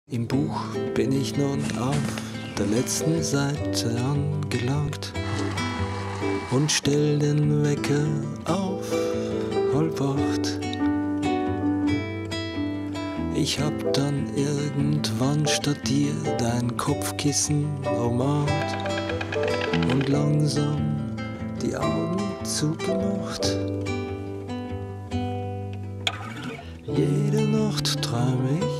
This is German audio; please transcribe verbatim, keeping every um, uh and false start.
Im Buch bin ich nun auf der letzten Seite angelangt und stell den Wecker auf halb acht. Ich hab dann irgendwann statt dir dein Kopfkissen umarmt und langsam die Augen zugemacht. Jede Nacht träum ich